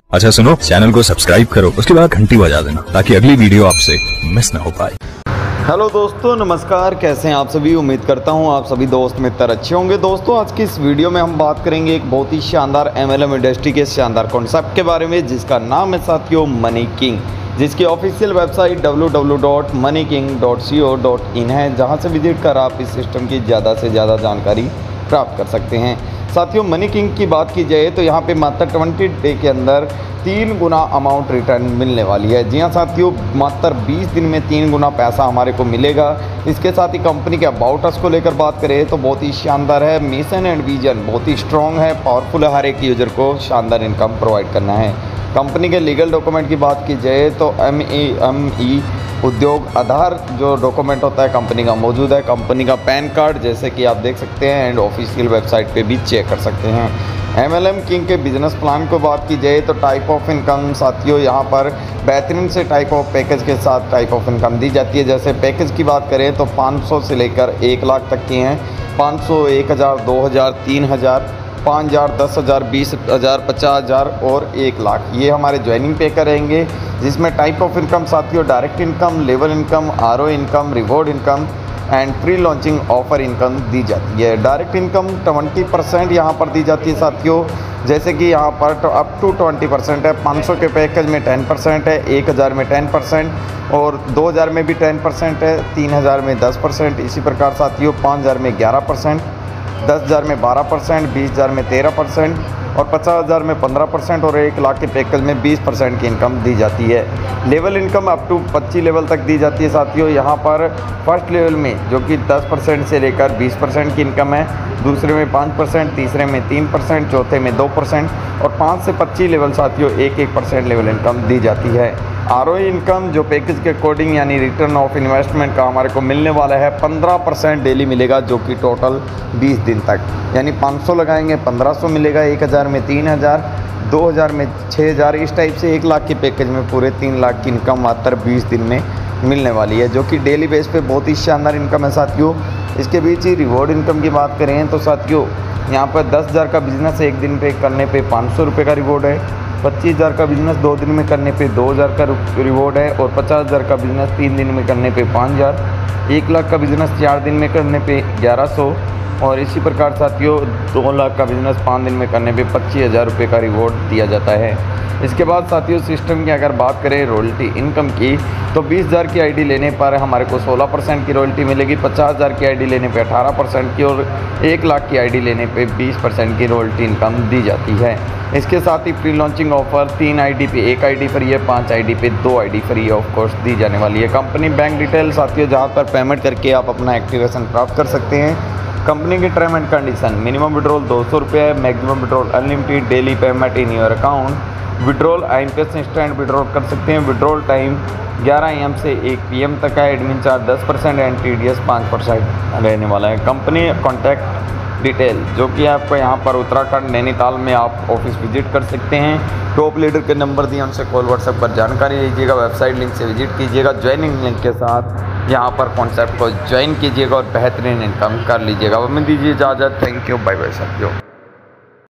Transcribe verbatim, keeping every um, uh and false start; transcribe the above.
अच्छा सुनो, चैनल को सब्सक्राइब करो, उसके बाद घंटी बजा देना ताकि अगली वीडियो आपसे मिस ना हो पाए। हेलो दोस्तों, नमस्कार। कैसे हैं आप सभी? उम्मीद करता हूं आप सभी दोस्त मित्र अच्छे होंगे। दोस्तों, आज की इस वीडियो में हम बात करेंगे एक बहुत ही शानदार एमएलएम इंडस्ट्री के शानदार कॉन्सेप्ट के बारे में, जिसका नाम है साथियों मनी किंग, जिसकी official website W W W dot money king dot C O dot in है, जहां से विजिट कर आप इस सिस्टम की ज़्यादा से ज़्यादा जानकारी प्राप्त कर सकते हैं। साथियों, मनी किंग की बात की जाए तो यहाँ पे मात्र ट्वेंटी डे के अंदर तीन गुना अमाउंट रिटर्न मिलने वाली है। जी हाँ साथियों, मात्र बीस दिन में तीन गुना पैसा हमारे को मिलेगा। इसके साथ ही कंपनी के अबाउट अस को लेकर बात करें तो बहुत ही शानदार है। मिशन एंड विजन बहुत ही स्ट्रॉन्ग है, पावरफुल है, हर एक यूजर को शानदार इनकम प्रोवाइड करना है। कंपनी के लीगल डॉक्यूमेंट की बात की जाए तो एम ई एम ई उद्योग आधार जो डॉक्यूमेंट होता है कंपनी का मौजूद है। कंपनी का पैन कार्ड जैसे कि आप देख सकते हैं एंड ऑफिशियल वेबसाइट पे भी चेक कर सकते हैं। एमएलएम किंग के बिजनेस प्लान को बात की जाए तो टाइप ऑफ इनकम साथियों यहाँ पर बेहतरीन से टाइप ऑफ पैकेज के साथ टाइप ऑफ इनकम दी जाती है। जैसे पैकेज की बात करें तो पाँच सौ से लेकर एक लाख तक की हैं। पाँच सौ, एक हज़ार, दो हज़ार, तीन हज़ार, पाँच हज़ार, दस हज़ार, बीस हज़ार, पचास हज़ार और एक लाख, ये हमारे ज्वाइनिंग पे करेंगे। जिसमें टाइप ऑफ इनकम साथियों direct income, level income, R O income, reward income and pre launching offer income दी जाती है। डायरेक्ट इनकम ट्वेंटी परसेंट यहाँ पर दी जाती है साथियों, जैसे कि यहाँ पर अप टू ट्वेंटी परसेंट है। पाँच सौ के पैकेज में टेन परसेंट है, एक हज़ार में टेन परसेंट और दो हज़ार में भी टेन परसेंट है, तीन हज़ार में दस परसेंट। इसी प्रकार साथियों पाँच हज़ार में ग्यारह परसेंट, दस हज़ार में बारह परसेंट, बीस हज़ार में तेरह परसेंट और पचास हज़ार में पंद्रह परसेंट और एक लाख के पैकेज में बीस परसेंट की इनकम दी जाती है। लेवल इनकम अप टू पच्चीस लेवल तक दी जाती है साथियों। यहाँ पर फर्स्ट लेवल में जो कि दस परसेंट से लेकर बीस परसेंट की इनकम है, दूसरे में पाँच परसेंट, तीसरे में तीन परसेंट, चौथे में दो परसेंट और पाँच से पच्चीस लेवल साथियों एक एक परसेंट लेवल इनकम दी जाती है। आर ओ इनकम जो पैकेज के अकॉर्डिंग यानी रिटर्न ऑफ इन्वेस्टमेंट का हमारे को मिलने वाला है पंद्रह परसेंट डेली मिलेगा, जो कि टोटल बीस दिन तक, यानी पाँच सौ लगाएंगे पंद्रह सौ मिलेगा, एक हज़ार में तीन हज़ार, दो हज़ार में छः हज़ार, इस टाइप से एक लाख के पैकेज में पूरे तीन लाख की इनकम मात्र बीस दिन में मिलने वाली है, जो कि डेली बेस पे बहुत ही शानदार इनकम है साथियों। इसके बीच ही रिवॉर्ड इनकम की बात करें तो साथियों यहाँ पर दस हज़ार का बिजनेस एक दिन पे करने पे पाँच सौ रुपये का रिवॉर्ड है, पच्चीस हज़ार का बिजनेस दो दिन में करने पे दो हज़ार का रिवॉर्ड है और पचास हज़ार का बिजनेस तीन दिन में करने पे पाँच हज़ार, एक लाख का बिजनेस चार दिन में करने पे ग्यारह सौ और इसी प्रकार साथियों दो लाख का बिजनेस पाँच दिन में करने पे पच्चीस हज़ार रुपये का रिवॉर्ड दिया जाता है। इसके बाद साथियों सिस्टम की अगर बात करें रॉयल्टी इनकम की तो बीस हज़ार की आईडी लेने पर हमारे को सोलह परसेंट की रॉयल्टी मिलेगी, पचास हज़ार की आईडी लेने पे अठारह परसेंट की और एक लाख की आईडी लेने पे बीस परसेंट की रॉयल्टी इनकम दी जाती है। इसके साथ ही प्री लॉन्चिंग ऑफर तीन आईडी पे एक आईडी फ्री है, पाँच आईडी पे दो आईडी फ्री ऑफ कोर्स दी जाने वाली है। कंपनी बैंक डिटेल साथियों जहाँ पर पेमेंट करके आप अपना एक्टिवेशन प्राप्त कर सकते हैं। कंपनी की term and condition minimum withdrawal दो सौ रुपये है, maximum withdrawal unlimited, daily payment in your account, withdrawal I M P S instant withdrawal कर सकते हैं। विड्रॉल टाइम ग्यारह ए एम से एक पी एम तक है। एडमिन चार्ज दस percent and T D S पाँच परसेंट रहने वाला है। कंपनी कॉन्टैक्ट डिटेल जो कि आपको यहाँ पर उत्तराखंड नैनीताल में आप ऑफिस विजिट कर सकते हैं। टॉप लीडर के नंबर दिए, उनसे कॉल व्हाट्सएप पर जानकारी लीजिएगा। वेबसाइट लिंक से विजिट कीजिएगा, ज्वाइनिंग लिंक के साथ यहाँ पर कॉन्सेप्ट को ज्वाइन कीजिएगा और बेहतरीन इनकम कर लीजिएगा। अब मैं दीजिए इजाज़त। थैंक यू, बाय बाय साथियों।